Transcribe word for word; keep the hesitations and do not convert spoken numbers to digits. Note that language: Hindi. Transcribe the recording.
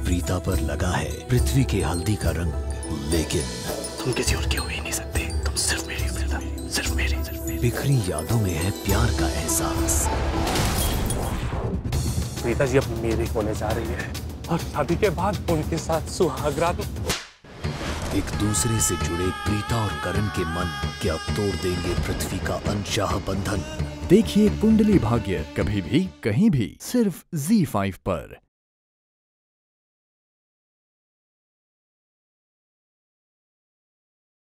प्रीता पर लगा है पृथ्वी के हल्दी का रंग, लेकिन तुम किसी और के हो ही नहीं सकते, तुम सिर्फ मेरी हो प्रीता, सिर्फ मेरी, सिर्फ मेरी। बिखरी यादों में है प्यार का एहसास। प्रीता जी अब मेरी होने जा रही है और शादी के बाद उनके साथ सुहागरात। एक दूसरे से जुड़े प्रीता और करण के मन क्या तोड़ देंगे पृथ्वी का अनचाहा बंधन। देखिए कुंडली भाग्य कभी भी कहीं भी सिर्फ ज़ी फाइव पर।